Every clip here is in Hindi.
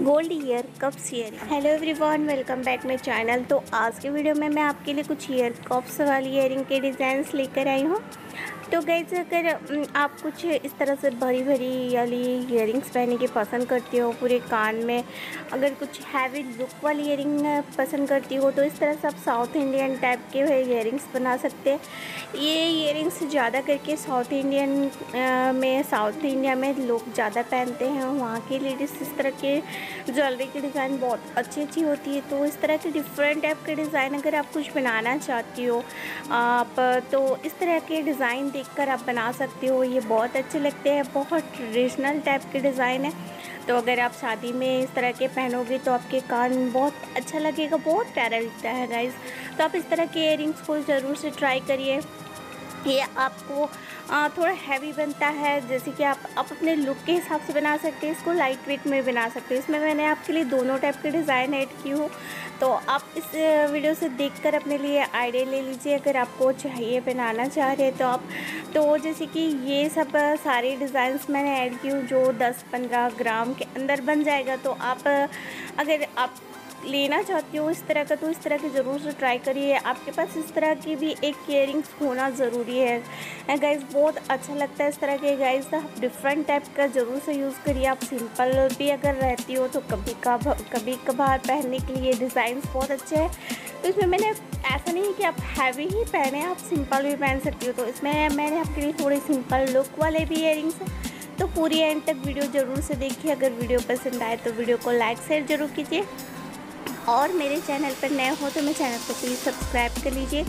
Gold ear cups earring. Hello everyone, welcome back my channel. तो आज के वीडियो में मैं आपके लिए कुछ ईयर कप्स वाली ईयरिंग के डिज़ाइंस लेकर आई हूँ। तो गाइस, अगर आप कुछ इस तरह से भरी भरी वाली ईयरिंग्स पहनने की पसंद करती हो पूरे कान में, अगर कुछ हैवी लुक वाली ईयरिंग पसंद करती हो तो इस तरह से आप साउथ इंडियन टाइप के ईयरिंग्स बना सकते हैं। ये ईयरिंग्स ज़्यादा करके साउथ इंडिया में लोग ज़्यादा पहनते हैं। वहाँ की लेडीज़ इस तरह के ज्वेलरी की डिज़ाइन बहुत अच्छी होती है। तो इस तरह के डिफरेंट टाइप के डिज़ाइन अगर आप कुछ बनाना चाहती हो आप, तो इस तरह के डिज़ाइन देखकर आप बना सकते हो। ये बहुत अच्छे लगते हैं, बहुत ट्रेडिशनल टाइप के डिज़ाइन है। तो अगर आप शादी में इस तरह के पहनोगे तो आपके कान बहुत अच्छा लगेगा, बहुत प्यारा दिखता है गाइस। तो आप इस तरह के इयरिंग्स को ज़रूर से ट्राई करिए। ये आपको थोड़ा हैवी बनता है, जैसे कि आप अपने लुक के हिसाब से बना सकते हैं। इसको लाइट वेट में बना सकते हैं। इसमें मैंने आपके लिए दोनों टाइप के डिज़ाइन ऐड की हूँ। तो आप इस वीडियो से देखकर अपने लिए आइडिया ले लीजिए। अगर आपको चाहिए बनाना चाह रहे हैं तो आप, तो जैसे कि ये सब सारे डिज़ाइंस मैंने ऐड की हूँ जो 10-15 ग्राम के अंदर बन जाएगा। तो आप अगर आप लेना चाहती हो इस तरह का तो इस तरह की ज़रूर से ट्राई करिए। आपके पास इस तरह की भी एक इयरिंग्स होना ज़रूरी है गाइस, बहुत अच्छा लगता है इस तरह के गाइस। आप डिफरेंट टाइप का ज़रूर से यूज़ करिए। आप सिंपल भी अगर रहती हो तो कभी कभार पहनने के लिए डिज़ाइंस बहुत अच्छे हैं। तो इसमें मैंने ऐसा नहीं है कि आप हैवी ही पहने, आप सिंपल भी पहन सकती हो। तो इसमें मैंने आपके लिए थोड़े सिंपल लुक वाले भी इयरिंग्स हैं। तो पूरी एंड तक वीडियो ज़रूर से देखिए। अगर वीडियो पसंद आए तो वीडियो को लाइक शेयर ज़रूर कीजिए, और मेरे चैनल पर नए हो तो मेरे चैनल को प्लीज़ सब्सक्राइब कर लीजिए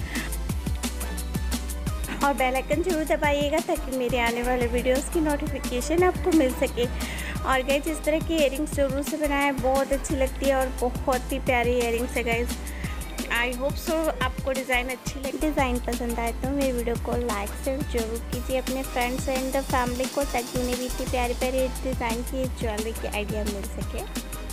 और बेल आइकन जरूर दबाइएगा ताकि मेरे आने वाले वीडियोस की नोटिफिकेशन आपको मिल सके। और गाइस, इस तरह की इयरिंग्स जरूर से बनाएं, बहुत अच्छी लगती है और बहुत ही प्यारी इयरिंग्स है गाइस। आई होप सो आपको डिज़ाइन अच्छी लगे। डिज़ाइन पसंद आए तो मेरे वीडियो को लाइक शेयर जरूर कीजिए अपने फ्रेंड्स एंड फैमिली को, ताकि उन्हें भी इतनी प्यारी प्यारी डिज़ाइन की ज्वेलरी की आइडिया मिल सके।